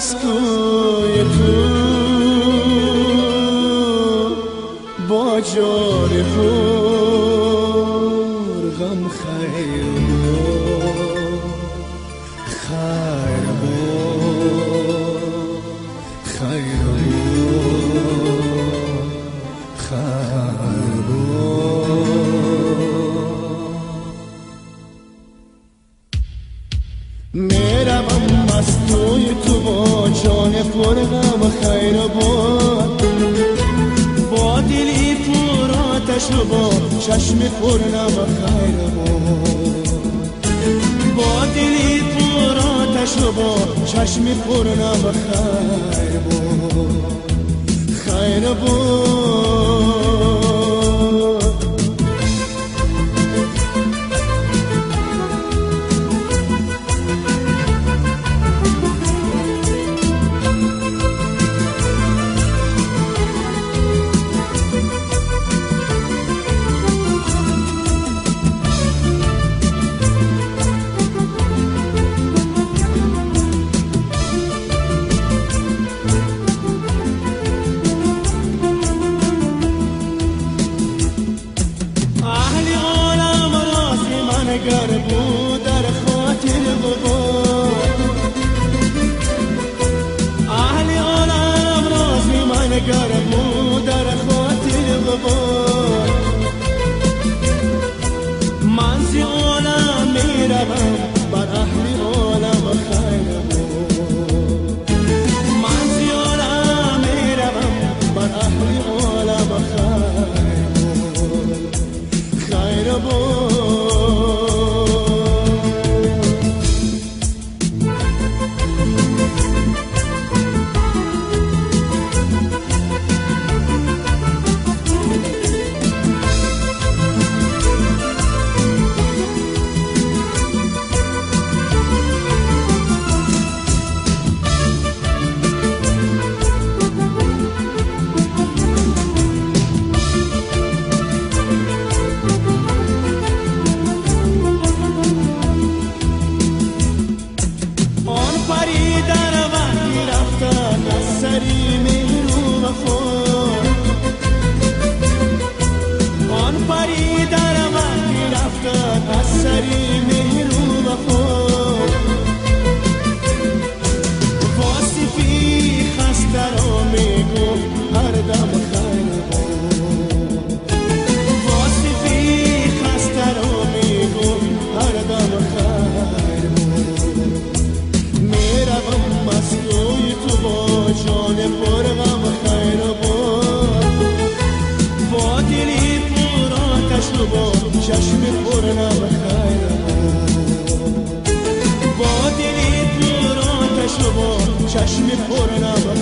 از کوی تو با جان پر غم خیر میروم از توی تو با جان پر غم خیر با دلی پر آتش و با چشم پر نم خیر با دلی پر آتش و با چشم پر نم خیر گر بود در خاطر غبار اهل عالم راضی من گر بود در خاطر غبار من زی عالم میروم بر اهل عالم خیر من زی عالم میروم بر اهل عالم خیر آن پری در وقتی رفتن از سری مهر و وفا واصفی خسته را میگفت هر دم خیر واصفی خسته را میگفت هر دم خیر میروم از توی تو با جان پر غم خیر با دلی پر آتش و با چشم پر نم خیر با دلی پر آتش و با چشم پر نم